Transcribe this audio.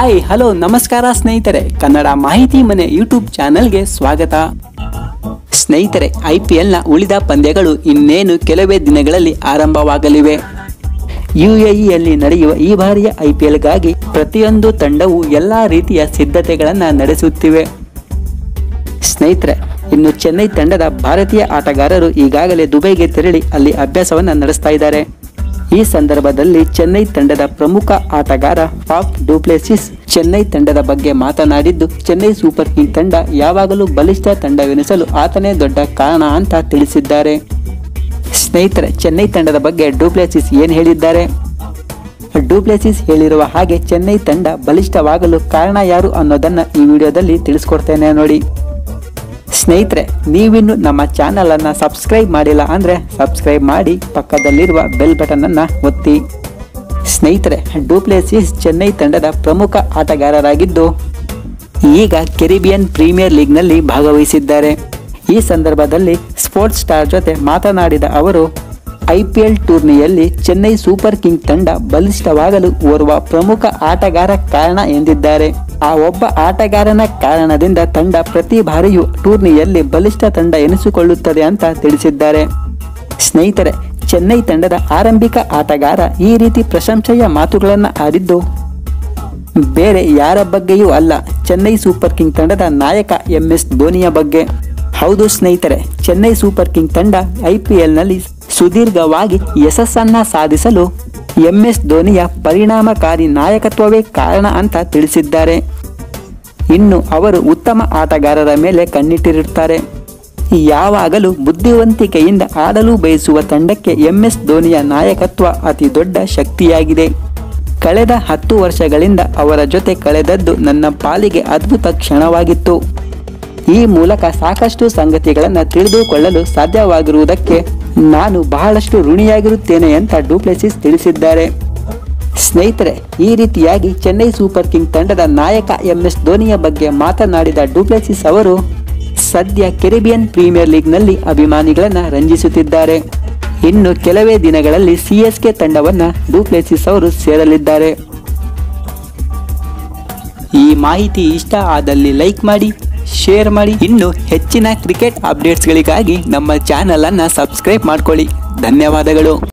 Hi hello ನಮಸ್ಕಾರ ಸ್ನೇಹಿತರೆ, ಕನ್ನಡ ಮಾಹಿತಿ ಮನೆ ಯೂಟ್ಯೂಬ್ ಚಾನೆಲ್ಗೆ ಸ್ವಾಗತ. ಸ್ನೇಹಿತರೆ, IPLನ ಉಳಿದ ಪಂದ್ಯಗಳು ಇನ್ನೇನು ಕೆಲವೇ ದಿನಗಳಲ್ಲಿ ಆರಂಭವಾಗಲಿವೆ. UAEಯಲ್ಲಿ ನಡೆಯುವ ಈ ಬಾರಿಯ IPLಗಾಗಿ ಪ್ರತಿಯೊಂದು ತಂಡವು ಎಲ್ಲ ರೀತಿಯ ಸಿದ್ಧತೆಗಳನ್ನು ನಡೆಸುತ್ತಿವೆ. ಸ್ನೇಹಿತರೆ, ಇನ್ನು ಚೆನ್ನೈ ತಂಡದ ಭಾರತೀಯ ಆಟಗಾರರು ಈಗಾಗಲೇ ದುಬೈಗೆ ತೆರಳಿ ಅಲ್ಲಿ ಅಭ್ಯಾಸವನ್ನು ನಡೆಸ್ತಾ ಇದ್ದಾರೆ. ಈ ಸಂದರ್ಭದಲ್ಲಿ ಚೆನ್ನೈ ತಂಡದ ಪ್ರಮುಖ ಆಟಗಾರ ಫಾಫ್ ಡು ಪ್ಲೆಸಿಸ್ ಚೆನ್ನೈ ತಂಡದ ಬಗ್ಗೆ ಮಾತನಾಡಿದ್ದು, ಚೆನ್ನೈ ಸೂಪರ್ ಕಿಂಗ್ ತಂಡ ಯಾವಾಗಲೂ ಬಲಿಷ್ಠ ತಂಡವೆನಿಸಲು ಆತನೇ ದೊಡ್ಡ ಕಾರಣ ಅಂತ ತಿಳಿಸಿದ್ದಾರೆ. ಸ್ನೇಹಿತರೆ, ಚೆನ್ನೈ ತಂಡದ ಬಗ್ಗೆ ಡು ಪ್ಲೆಸಿಸ್ ಏನು ಹೇಳಿದ್ದಾರೆ? ಡು ಪ್ಲೆಸಿಸ್ ಹೇಳಿರುವ ಹಾಗೆ ಚೆನ್ನೈ ತಂಡ ಬಲಿಷ್ಠವಾಗಲು ಕಾರಣ ಯಾರು ಅನ್ನೋದನ್ನ ಈ ವಿಡಿಯೋದಲ್ಲಿ ತಿಳಿಸ್ಕೊಡ್ತೇನೆ ನೋಡಿ. ಸ್ನೇಹಿತರೆ, ನೀವಿನ್ನು ನಮ್ಮ ಚಾನಲ್ ಅನ್ನ ಸಬ್ಸ್ಕ್ರೈಬ್ ಮಾಡಿಲ್ಲ ಅಂದ್ರೆ ಸಬ್ಸ್ಕ್ರೈಬ್ ಮಾಡಿ, ಪಕ್ಕದಲ್ಲಿರುವ ಬೆಲ್ ಬಟನ್ ಅನ್ನ ಒತ್ತಿ. ಸ್ನೇಹಿತರೆ, ಡು ಪ್ಲೆಸಿಸ್ ಚೆನ್ನೈ ತಂಡದ ಪ್ರಮುಖ ಆಟಗಾರರಾಗಿದ್ದು ಈಗ ಕೆರಿಬಿಯನ್ ಪ್ರೀಮಿಯರ್ ಲೀಗ್ ನಲ್ಲಿ ಭಾಗವಹಿಸಿದ್ದಾರೆ. ಈ ಸಂದರ್ಭದಲ್ಲಿ ಸ್ಪೋರ್ಟ್ಸ್ ಸ್ಟಾರ್ ಜೊತೆ ಮಾತನಾಡಿದ ಅವರು, IPL ಟೂರ್ನಿಯಲ್ಲಿ ಚೆನ್ನೈ ಸೂಪರ್ ಕಿಂಗ್ ತಂಡ ಬಲಿಷ್ಠವಾಗಲು ಓರ್ವ ಪ್ರಮುಖ ಆಟಗಾರ ಕಾರಣ ಎಂದಿದ್ದಾರೆ. ಆ ಒಬ್ಬ ಆಟಗಾರನ ಕಾರಣದಿಂದ ತಂಡ ಪ್ರತಿ ಬಾರಿಯೂ ಟೂರ್ನಿಯಲ್ಲಿ ಬಲಿಷ್ಠ ತಂಡ ಎನಿಸಿಕೊಳ್ಳುತ್ತದೆ ಅಂತ ತಿಳಿಸಿದ್ದಾರೆ. ಸ್ನೇಹಿತರೆ, ಚೆನ್ನೈ ತಂಡದ ಆರಂಭಿಕ ಆಟಗಾರ ಈ ರೀತಿ ಪ್ರಶಂಸೆಯ ಮಾತುಗಳನ್ನು ಆಡಿದ್ದು ಬೇರೆ ಯಾರ ಬಗ್ಗೆಯೂ ಅಲ್ಲ, ಚೆನ್ನೈ ಸೂಪರ್ ಕಿಂಗ್ ತಂಡದ ನಾಯಕ MS ಧೋನಿಯ ಬಗ್ಗೆ. ಹೌದು ಸ್ನೇಹಿತರೆ, ಚೆನ್ನೈ ಸೂಪರ್ ಕಿಂಗ್ ತಂಡ IPLನಲ್ಲಿ ಸುದೀರ್ಘವಾಗಿ ಯಶಸ್ಸನ್ನ ಸಾಧಿಸಲು MS ಧೋನಿಯ ಪರಿಣಾಮಕಾರಿ ನಾಯಕತ್ವವೇ ಕಾರಣ ಅಂತ ತಿಳಿಸಿದ್ದಾರೆ. ಇನ್ನು ಅವರು ಉತ್ತಮ ಆಟಗಾರರ ಮೇಲೆ ಕಣ್ಣಿಟ್ಟಿರುತ್ತಾರೆ. ಯಾವಾಗಲೂ ಬುದ್ಧಿವಂತಿಕೆಯಿಂದ ಆಡಲು ಬಯಸುವ ತಂಡಕ್ಕೆ MS ಧೋನಿಯ ನಾಯಕತ್ವ ಅತಿ ದೊಡ್ಡ ಶಕ್ತಿಯಾಗಿದೆ. ಕಳೆದ 10 ವರ್ಷಗಳಿಂದ ಅವರ ಜೊತೆ ಕಳೆದದ್ದು ನನ್ನ ಪಾಲಿಗೆ ಅದ್ಭುತ ಕ್ಷಣವಾಗಿತ್ತು. ಈ ಮೂಲಕ ಸಾಕಷ್ಟು ಸಂಗತಿಗಳನ್ನು ತಿಳಿದುಕೊಳ್ಳಲು ಸಾಧ್ಯವಾಗಿರುವುದಕ್ಕೆ ನಾನು ಬಹಳಷ್ಟು ಋಣಿಯಾಗಿರುತ್ತೇನೆ ಅಂತ ಡು ಪ್ಲೆಸಿಸ್ ತಿಳಿಸಿದ್ದಾರೆ. ಸ್ನೇಹಿತರೆ, ಈ ರೀತಿಯಾಗಿ ಚೆನ್ನೈ ಸೂಪರ್ ಕಿಂಗ್ ತಂಡದ ನಾಯಕ MS ಧೋನಿಯ ಬಗ್ಗೆ ಮಾತನಾಡಿದ ಡು ಪ್ಲೆಸಿಸ್ ಅವರು ಸದ್ಯ ಕೆರಿಬಿಯನ್ ಪ್ರೀಮಿಯರ್ ಲೀಗ್ ನಲ್ಲಿ ಅಭಿಮಾನಿಗಳನ್ನ ರಂಜಿಸುತ್ತಿದ್ದಾರೆ. ಇನ್ನು ಕೆಲವೇ ದಿನಗಳಲ್ಲಿ CSK ತಂಡವನ್ನ ಡು ಪ್ಲೆಸಿಸ್ ಅವರು ಸೇರಲಿದ್ದಾರೆ. ಈ ಮಾಹಿತಿ ಇಷ್ಟ ಆದಲ್ಲಿ ಲೈಕ್ ಮಾಡಿ, ಶೇರ್ ಮಾಡಿ. ಇನ್ನು ಹೆಚ್ಚಿನ ಕ್ರಿಕೆಟ್ ಅಪ್ಡೇಟ್ಸ್ಗಳಿಗಾಗಿ ನಮ್ಮ ಚಾನಲ್ ಅನ್ನು ಸಬ್ಸ್ಕ್ರೈಬ್ ಮಾಡ್ಕೊಳ್ಳಿ. ಧನ್ಯವಾದಗಳು.